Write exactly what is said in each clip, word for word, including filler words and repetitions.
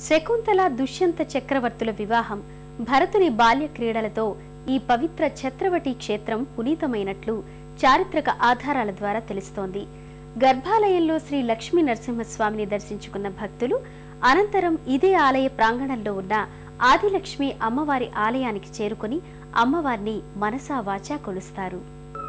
శకుంతల దుష్యంత చక్రవర్తుల వివాహం భరతుని బాల్య క్రీడలతో ఈ పవిత్ర ఛత్రవటి క్షేత్రం పునీతమైనట్లు చారిత్రక ఆధారాల ద్వారా తెలుస్తోంది. గర్భాలయంలో శ్రీ లక్ష్మీ నరసింహస్వామిని దర్శించుకున్న భక్తులు అనంతరం ఇదే ఆలయ ప్రాంగణంలో ఉన్న ఆదిలక్ష్మి అమ్మవారి ఆలయానికి చేరుకుని అమ్మవారిని మనసా వాచా కొలుస్తారు.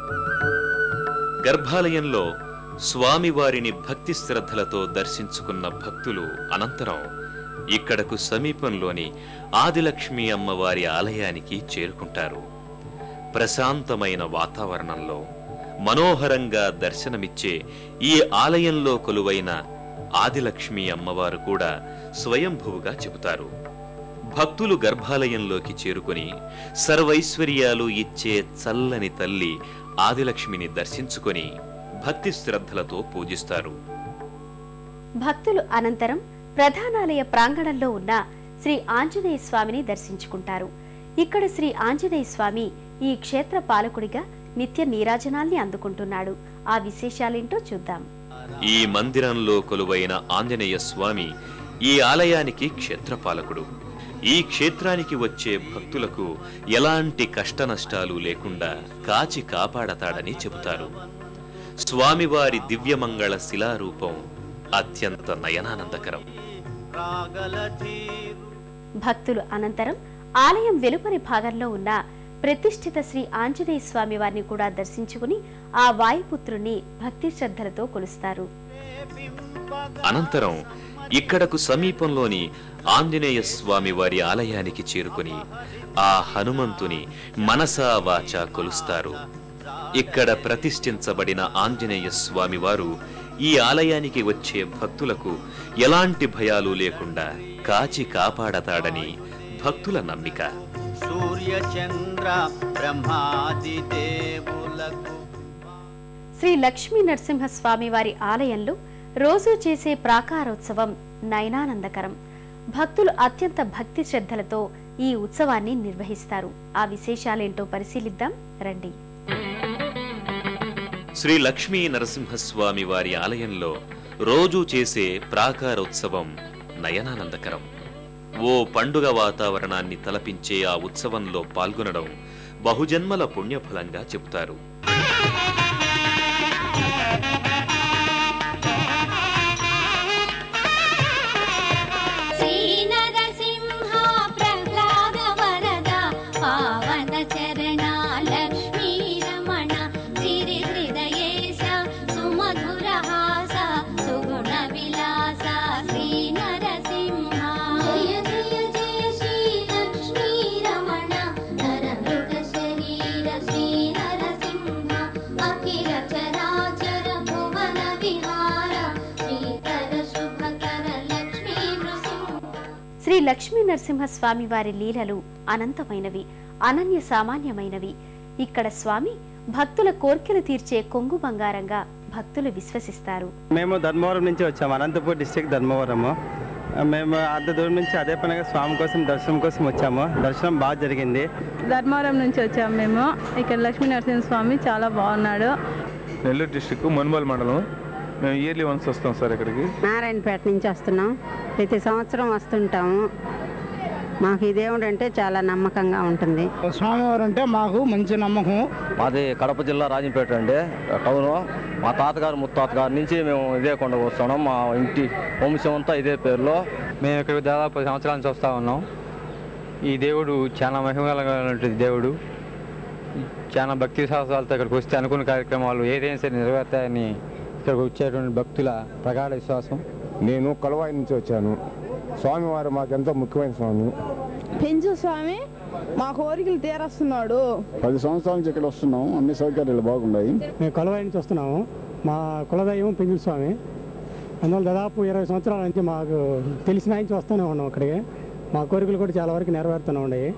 గర్భాలయంలో స్వామివారిని భక్తి శ్రద్ధలతో దర్శించుకున్న భక్తులు అనంతరం ఇక్కడకు సమీపంలోని ఆదిలక్ష్మి అమ్మవారి ఆలయానికి చేరుకుంటారు. ప్రశాంతమైన వాతావరణంలో మనోహరంగా దర్శనమిచ్చే ఈ ఆలయంలో కొలువైన ఆదిలక్ష్మి అమ్మవారు కూడా స్వయంభువుగా చెబుతారు. భక్తులు గర్భాలయంలోకి చేరుకుని సర్వైశ్వర్యాలు ఇచ్చే చల్లని తల్లి ఆదిలక్ష్మిని దర్శించుకొని భక్తి శ్రద్ధలతో పూజిస్తారు. భక్తులు అనంతరం ప్రధానాలయ ప్రాంగణంలో ఉన్న శ్రీ ఆంజనేయ స్వామిని దర్శించుకుంటారు. ఇక్కడ శ్రీ ఆంజనేయ స్వామి ఈ క్షేత్ర పాలకుడిగా నిత్య నీరాజనాల్ని అందుకుంటున్నాడు. ఆ విశేషాలేంటో చూద్దాం. ఈ మందిరంలో కొలువైన ఆంజనేయ స్వామి ఈ ఆలయానికి క్షేత్రపాలకుడు. ఈ క్షేత్రానికి వచ్చే భక్తులకు ఎలాంటి కష్టనష్టాలు లేకుండా కాచి కాపాడతాడని చెబుతారు. స్వామివారి దివ్యమంగళ శిలారూపం అత్యంత నయనానందకరం. భక్తులు అనంతరం ఆలయం వెలుపరి భాగంలో ఉన్న ప్రతిష్ఠిత శ్రీ ఆంజనేయ స్వామి వారిని కూడా దర్శించుకుని ఆ వాయుపుత్రుని భక్తి శ్రద్ధలతో కొలుస్తారు. అనంతరం ఇక్కడకు సమీపంలోని ఆంజనేయ స్వామి వారి ఆలయానికి చేరుకుని ఆ హనుమంతుని మనసా వాచా కొలుస్తారు. ఇక్కడ ప్రతిష్ఠించబడిన ఆంజనేయ స్వామి వారు ఈ ఆలయానికి వచ్చే భక్తులకు ఎలాంటి భయాలు లేకుండా కాచి కాపాడతాడని భక్తుల నమ్మిక. శ్రీ లక్ష్మీ నరసింహస్వామి వారి ఆలయంలో రోజూ చేసే ప్రాకారోత్సవం నయనానందకరం. భక్తులు అత్యంత భక్తి శ్రద్ధలతో ఈ ఉత్సవాన్ని నిర్వహిస్తారు. ఆ విశేషాలేంటో పరిశీలిద్దాం రండి. శ్రీ లక్ష్మీ నరసింహస్వామి వారి ఆలయంలో రోజూ చేసే ప్రాకారోత్సవం నయనానందకరం. ఓ పండుగ వాతావరణాన్ని తలపించే ఆ ఉత్సవంలో పాల్గొనడం బహుజన్మల పుణ్యఫలంగా చెబుతారు. శ్రీ లక్ష్మీ నరసింహస్వామి వారి లీలలు అనంతమైనవి, అనన్య సామాన్యమైనవి. ఇక్కడ స్వామి భక్తుల కోర్కెలు తీర్చే కొంగు బంగారంగా భక్తులు విశ్వసిస్తారు. మేము ధర్మవరం నుంచి వచ్చాము, అనంతపూర్ డిస్ట్రిక్ట్ ధర్మవరము. మేము అంత దూరం నుంచి అదే పనిగా స్వామి కోసం దర్శనం కోసం వచ్చాము. దర్శనం బాగా జరిగింది. ధర్మవరం నుంచి వచ్చాము మేము. ఇక్కడ లక్ష్మీ నరసింహస్వామి చాలా బాగున్నాడు. నెల్లూరు డిస్ట్రిక్ట్ మున్మల్ మండలం. మేము ఇయర్లీ వన్స్ వస్తాం సార్. ఇక్కడికి నారాయణపేట నుంచి వస్తున్నాం. ప్రతి సంవత్సరం వస్తుంటాము. మాకు ఈ దేవుడు అంటే చాలా నమ్మకంగా ఉంటుంది. స్వామివారు అంటే మాకు మంచి నమ్మకం. మాది కడప జిల్లా రాజంపేట అండి టౌను. మా తాతగారు ముత్తాతగారి నుంచి మేము ఇదే కొండకు వస్తున్నాం. మా ఇంటి వంశం అంతా ఇదే పేరులో. మేము ఇక్కడికి దాదాపు పది సంవత్సరాల నుంచి వస్తూ ఉన్నాం. ఈ దేవుడు చాలా మహిమగలటువంటి దేవుడు. చాలా భక్తి శాస్త్రాలతో ఇక్కడికి వస్తే అనుకున్న కార్యక్రమాలు ఏదైనా సరే నెరవేరుతాయని ఇక్కడికి వచ్చేటువంటి భక్తుల ప్రగాఢ విశ్వాసం. నేను కొలవాయి నుంచి వచ్చాను. స్వామివారు మాకెంతో ముఖ్యమైన స్వామి. పెంచు స్వామి మా కోరికలు తీరుస్తున్నాడు. పది సంవత్సరాల నుంచి ఇక్కడ వస్తున్నాం. అన్ని సౌకర్యాలు బాగున్నాయి. మేము కొలవాయి నుంచి వస్తున్నాము. మా కులదైవం పెంచు స్వామి. అందువల్ల దాదాపు ఇరవై సంవత్సరాల నుంచి మాకు తెలిసిన నుంచి వస్తూనే ఉన్నాం. అక్కడికి మా కోరికలు కూడా చాలా వరకు నెరవేరుతూనే ఉన్నాయి.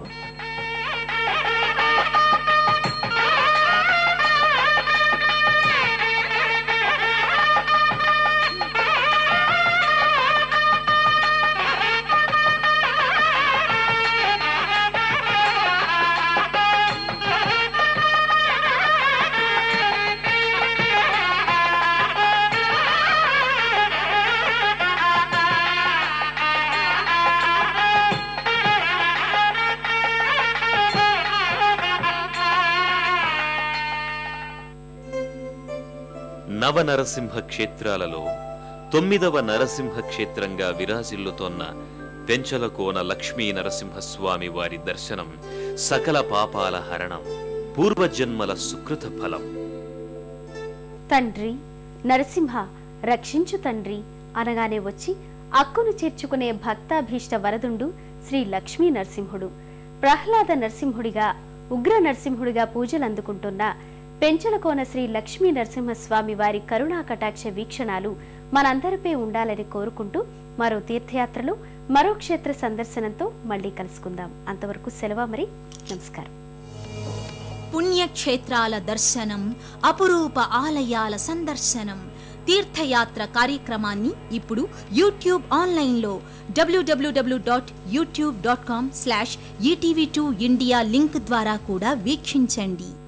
నవనరసింహ క్షేత్రాలలో తొమ్మిదవ నరసింహ క్షేత్రంగా విరాజిల్లుతోన్న పెంచలకోన లక్ష్మీ నరసింహస్వామి వారి దర్శనం సకల పాపాల హరణం, పూర్వజన్మల సుకృత ఫలం. తండ్రి నరసింహ రక్షించు తండ్రి అనగానే వచ్చి అక్కును చేర్చుకునే భక్తాభీష్ట వరదుండు శ్రీ లక్ష్మీ నరసింహుడు. ప్రహ్లాద నరసింహుడిగా, ఉగ్ర నరసింహుడిగా పూజలు అందుకుంటున్న పెంచలకోన శ్రీ లక్ష్మీ నరసింహస్వామి వారి కరుణా కటాక్ష వీక్షణాలు మనందరిపై ఉండాలని కోరుకుంటూ మరో తీర్థయాత్రలో మరో క్షేత్ర సందర్శనంతో మళ్ళీ కలుసుకుందాం. అంతవరకు సెలవు మరి. నమస్కారం. పుణ్యక్షేత్రాల దర్శనం, అపురూప ఆలయాల సందర్శనం, తీర్థయాత్ర కార్యక్రమాన్ని ఇప్పుడు యూట్యూబ్ ఆన్లైన్లో W W W dot YouTube dot com slash ETV two India link ద్వారా కూడా వీక్షించండి.